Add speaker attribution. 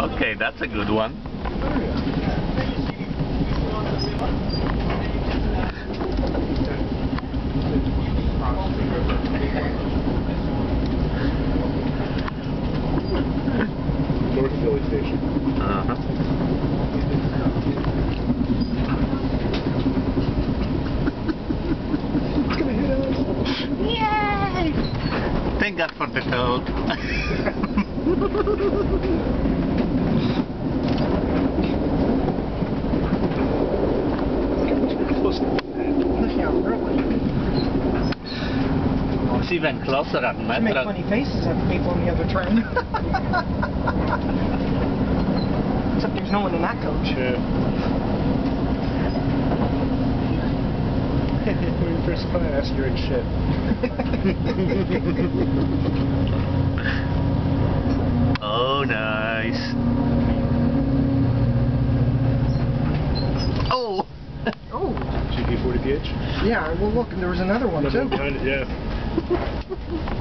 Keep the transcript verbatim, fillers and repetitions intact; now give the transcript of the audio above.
Speaker 1: Okay, that's a good one.
Speaker 2: North Philly Station.
Speaker 1: Uh-huh.
Speaker 2: It's gonna hit us.
Speaker 1: Yay! Thank God for the toad.
Speaker 3: Yeah, really.
Speaker 1: Oh, it's even closer at
Speaker 3: You make
Speaker 1: Amtrak.
Speaker 3: funny faces at the people on the other train. Except there's no one in that coach.
Speaker 2: Yeah. When you're first class, you're in shit.
Speaker 1: Oh, nice. Oh!
Speaker 3: Oh.
Speaker 2: G P forty P H?
Speaker 3: Yeah, well look, and there was another one
Speaker 2: Another
Speaker 3: too.
Speaker 2: one behind it, yeah.